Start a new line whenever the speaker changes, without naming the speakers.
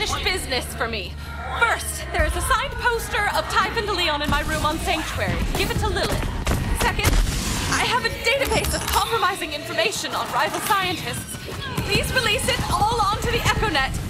unfinished business for me. First, there is a signed poster of Typhon de Leon in my room on Sanctuary. Give it to Lilith. Second, I have a database of compromising information on rival scientists. Please release it all onto the EchoNet